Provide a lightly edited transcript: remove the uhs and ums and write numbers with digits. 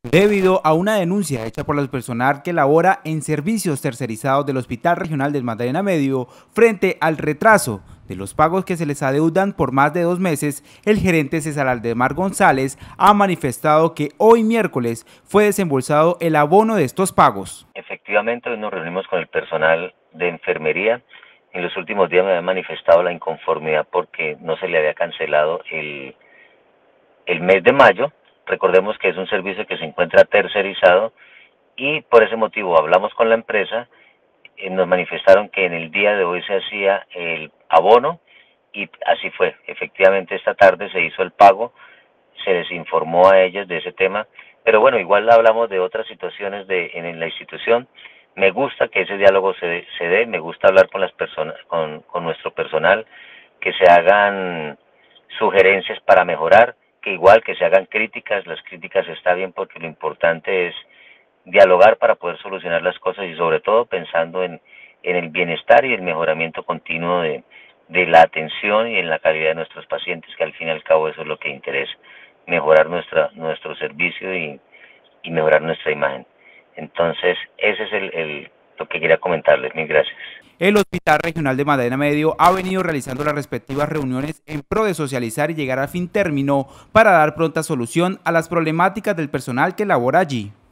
Debido a una denuncia hecha por el personal que labora en servicios tercerizados del Hospital Regional del Magdalena Medio frente al retraso de los pagos que se les adeudan por más de 2 meses, el gerente César Aldemar González ha manifestado que hoy miércoles fue desembolsado el abono de estos pagos. Efectivamente, hoy nos reunimos con el personal de enfermería. En los últimos días me había manifestado la inconformidad porque no se le había cancelado el mes de mayo. Recordemos que es un servicio que se encuentra tercerizado y por ese motivo hablamos con la empresa, nos manifestaron que en el día de hoy se hacía el abono y así fue. Efectivamente esta tarde se hizo el pago, se les informó a ellas de ese tema, pero bueno, igual hablamos de otras situaciones en la institución. Me gusta que ese diálogo se dé, me gusta hablar con las personas, con nuestro personal, que se hagan sugerencias para mejorar, que igual que se hagan críticas, las críticas está bien porque lo importante es dialogar para poder solucionar las cosas y sobre todo pensando en el bienestar y el mejoramiento continuo de la atención y en la calidad de nuestros pacientes, que al fin y al cabo eso es lo que interesa, mejorar nuestro servicio y mejorar nuestra imagen. Entonces, ese es lo que quería comentarles. Mil gracias. El Hospital Regional de Magdalena Medio ha venido realizando las respectivas reuniones en pro de socializar y llegar a fin término para dar pronta solución a las problemáticas del personal que labora allí.